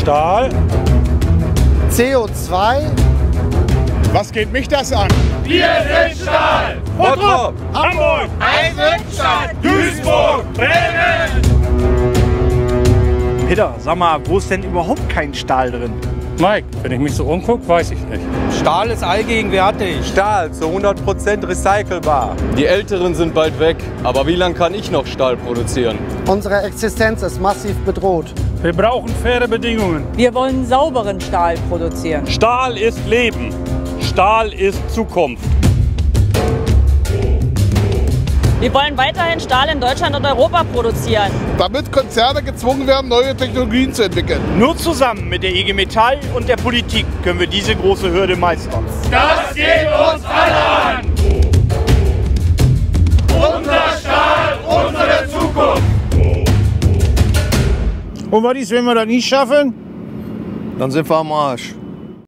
Stahl. CO2. Was geht mich das an? Wir sind Stahl! Bottrop, Hamburg! Eisenstadt! Duisburg! Bremen! Peter, sag mal, wo ist denn überhaupt kein Stahl drin? Mike, wenn ich mich so umgucke, weiß ich nicht. Stahl ist allgegenwärtig. Stahl zu 100% recycelbar. Die Älteren sind bald weg, aber wie lange kann ich noch Stahl produzieren? Unsere Existenz ist massiv bedroht. Wir brauchen faire Bedingungen. Wir wollen sauberen Stahl produzieren. Stahl ist Leben. Stahl ist Zukunft. Wir wollen weiterhin Stahl in Deutschland und Europa produzieren. Damit Konzerne gezwungen werden, neue Technologien zu entwickeln. Nur zusammen mit der IG Metall und der Politik können wir diese große Hürde meistern. Das geht uns alle an! Unser Stahl, unsere Zukunft! Und was ist, wenn wir das nicht schaffen? Dann sind wir am Arsch.